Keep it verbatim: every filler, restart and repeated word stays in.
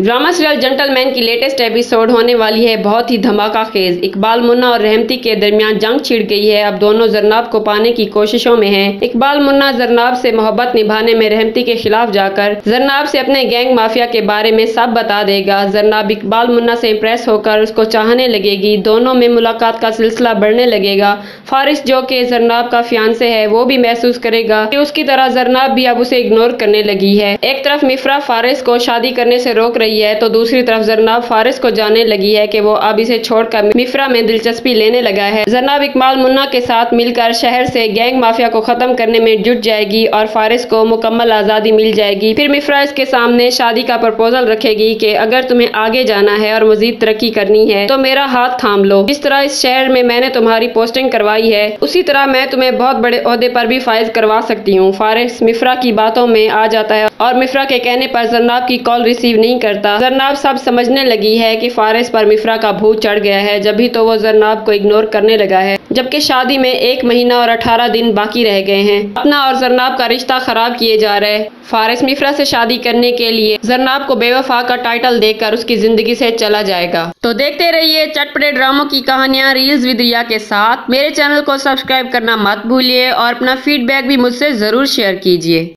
Drama serial Gentleman की latest episode होने वाली है बहुत ही धमाका खेज। इकबाल, मुन्ना और रहमती के दरमियान जंग छिड़ गई है। अब दोनों जरनाब को पाने की कोशिशों में हैं। इकबाल मुन्ना जरनाब से मोहब्बत निभाने में रहमती के खिलाफ जाकर जरनाब से अपने गैंग माफिया के बारे में सब बता देगा। जरनाब इकबाल मुन्ना से इम्प्रेस होकर उसको चाहने लगेगी। दोनों में मुलाकात का सिलसिला बढ़ने लगेगा। फारिस जो कि जरनाब का फियांसे है वो भी महसूस करेगा कि उसकी तरह जरनाब भी अब उसे इग्नोर करने लगी है। एक तरफ मिफ्रा फारिस को शादी करने से रोक रही है तो दूसरी तरफ जरनाब फारिस को जानने लगी है कि वो अब इसे छोड़कर मिफ्रा में दिलचस्पी लेने लगा है। जरनाब इकबाल मुन्ना के साथ मिलकर शहर से गैंग माफिया को खत्म करने में जुट जाएगी और फारिस को मुकम्मल आजादी मिल जाएगी। फिर मिफ्रा इसके सामने शादी का प्रपोजल रखेगी कि अगर तुम्हें आगे जाना है और मजीद तरक्की करनी है तो मेरा हाथ थाम लो। जिस तरह इस शहर में मैंने तुम्हारी पोस्टिंग करवाई है उसी तरह मैं तुम्हें बहुत बड़े ओहदे पर भी फाइज करवा सकती हूँ। फारिस मिफ्रा की बातों में आ जाता है और मिफ्रा के कहने पर जरनाब की कॉल रिसीव नहीं करता। जरनाब सब समझने लगी है कि फारिस पर मिफ्रा का भूत चढ़ गया है, जब भी तो वो जरनाब को इग्नोर करने लगा है, जबकि शादी में एक महीना और अठारह दिन बाकी रह गए हैं। अपना और जरनाब का रिश्ता खराब किए जा रहे हैं। फारिस मिफ्रा से शादी करने के लिए जरनाब को बेवफा का टाइटल देकर उसकी जिंदगी से चला जाएगा। तो देखते रहिए चटपटे ड्रामों की कहानियां रील्स विद रिया के साथ। मेरे चैनल को सब्सक्राइब करना मत भूलिए और अपना फीडबैक भी मुझसे जरूर शेयर कीजिए।